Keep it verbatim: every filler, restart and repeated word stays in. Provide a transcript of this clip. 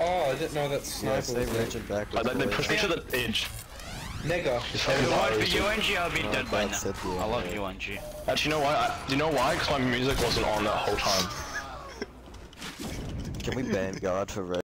Oh, I didn't know that sniper Yeah, was save legend back. Like, they pushed me to the edge. Nigga. Just If it fucking weren't for arrows. U N G, I'd be Oh, dead by that's now. it, yeah, I love yeah. U N G. Actually, you know why? I, do you know why? Because my music wasn't on that whole time. Can we ban guard for red?